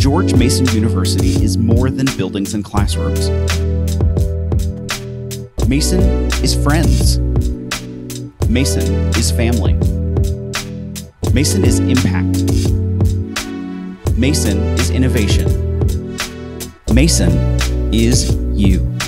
George Mason University is more than buildings and classrooms. Mason is friends. Mason is family. Mason is impact. Mason is innovation. Mason is you.